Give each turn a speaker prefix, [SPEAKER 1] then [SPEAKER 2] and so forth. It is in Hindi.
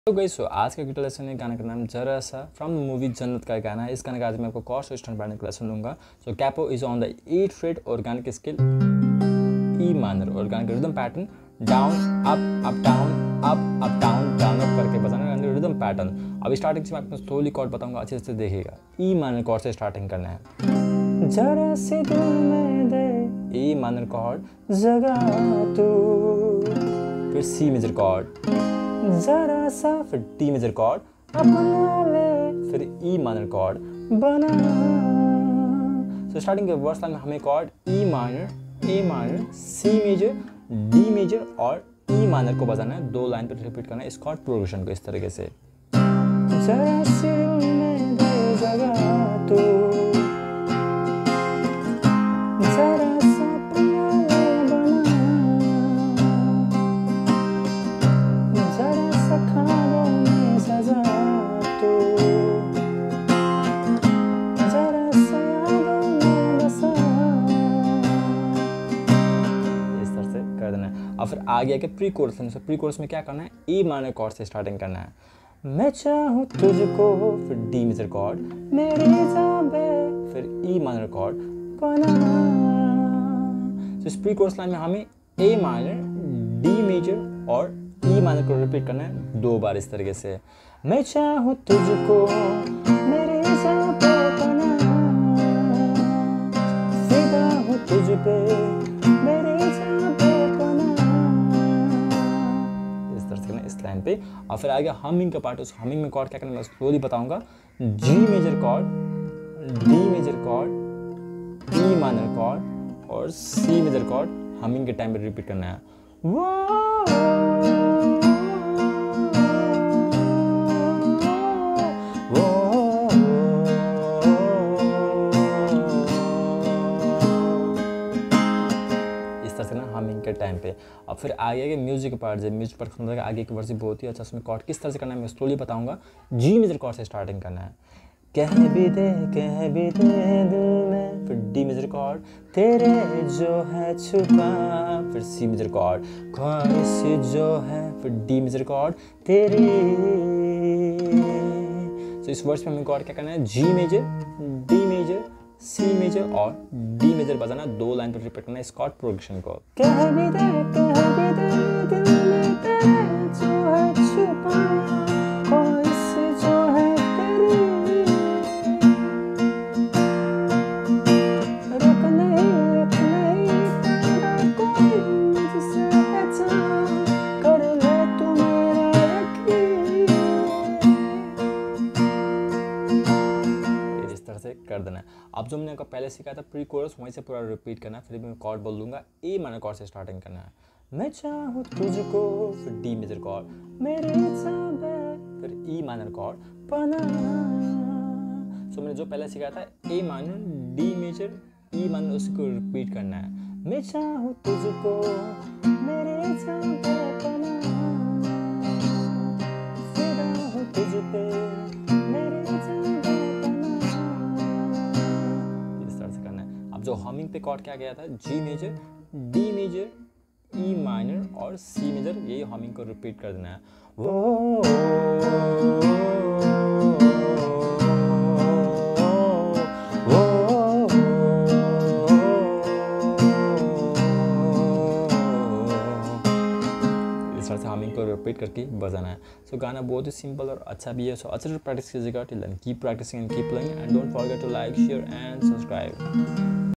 [SPEAKER 1] तो गई सो आज का गिटार लेसन है। गाना का नाम जरा सा फ्रॉम द मूवी जन्नत का गाना है। इस गाने का आज मैं आपको कॉर्ड स्टैंड पढ़ने का लेसन दूंगा। So capo is on the 8th fret और गाने की स्केल ई माइनर और गाने का rhythm pattern down up down up down down up करके बजाना है रिदम पैटर्न। अभी स्टार्टिंग से मैं आपको स्लोली कॉर्ड बताऊंगा, अच्छे से देखिएगा। ई माइनर कॉर्ड से स्टार्टिंग करना है। जरा सी दिल में दे ई माइनर कॉर्ड जगा तू, फिर सी मेजर कॉर्ड जरा सा, फिर डी मेजर कॉर्ड अपना ले, फिर ई माइनर कॉर्ड बना। सो स्टार्टिंग के वर्स लाइन में हमें chord E minor, A minor, C major, D major और ई माइनर को बजाना है। 2 लाइन पर रिपीट करना है इस कॉर्ड प्रोग्रेशन को इस तरीके से। जरा सी में दे जगा तू, जरा सा अपना ले बना, जरा सा ख्वाबों में सजा तू, जरा सा यादों में बसा। इस तरह से कर देना है। और फिर आगे आके प्री कोर्स है। प्री कोर्स में क्या करना है, ई माइनर कॉर्ड से स्टार्टिंग करना है। मैं चाहूँ तुझको, फिर डी मेजर कॉर्ड, मेरी जाबे, फिर ई माइनर कॉर्ड बना। तो इस प्री कोर्स लाइन में हमें ए माइनर, डी मेजर और ई माइनर को रिपीट करना है 2 बार इस तरीके से। मैं चाहूँ तुझको, मेरे जाबे बना, फिदा हूँ तुझ पे, मेरे जाबे बना। इस तरह से करना इस लाइन पे। और फिर आगे हमिंग का पार्ट है। उस हमिंग में कॉर्ड क्या करना है मैं स्लोली बताऊंगा। G major chord, D major chord, E minor chord और सी मेजर कॉर्ड हमिंग के टाइम पे रिपीट करना है। इस तरह से ना हमिंग के टाइम पे। अब फिर आगे के म्यूजिक पार्ट है। म्यूजिक पार्ट खत्म होगा, आगे की वर्सी बहुत ही अच्छा। उसमें कॉर्ड किस तरह से करना है मैं स्लोली बताऊंगा। जी मेजर कॉर्ड से स्टार्टिंग करना है। कह भी दे दिल में, फिर डी मेजर कॉर्ड, तेरे जो है छुपा, फिर सी मेजर कॉर्ड, ख्वाहिश जो है, फिर डी मेजर कॉर्ड तेरी। तो इस वर्स में हमें कॉर्ड क्या करना है, G major, D major, C major और डी मेजर बजाना। 2 लाइन पर रिपीट करना है इस कॉर्ड प्रोग्रेशन को। कह भी दे दिल में, तेरे जो है छुपा, ख्वाहिश जो है कर देना है। अब जो मैंने आपको पहले सिखाया था प्री कोरस, वहीं से पूरा रिपीट करना है। फिर मैं कॉर्ड बोल दूंगा, ए माइनर कॉर्ड से स्टार्टिंग करना है। मैं चाहूँ तुझको, फिर डी मेजर कॉर्ड, मेरे जाबे, फिर ई माइनर कॉर्ड बना। सो मैंने जो पहले सिखाया था A minor, D major, E minor, उसी को रिपीट करना है। मैं चाहूँ तुझको, मेरे जाबे बना, फिदा हूँ तुझ पे, मेरे जाबे बना। इस तरह से करना है। अब जो हमिंग पे कॉर्ड क्या गया था, G major, D major, E minor और सी मेजर, यही हमिंग को रिपीट कर देना है। इस तरह से हमिंग को रिपीट करके बजाना है। सो गाना बहुत ही सिंपल और अच्छा भी है। सो अच्छे से प्रैक्टिस कीजिएगा। Till then keep practicing and keep playing and don't forget to like, share and subscribe.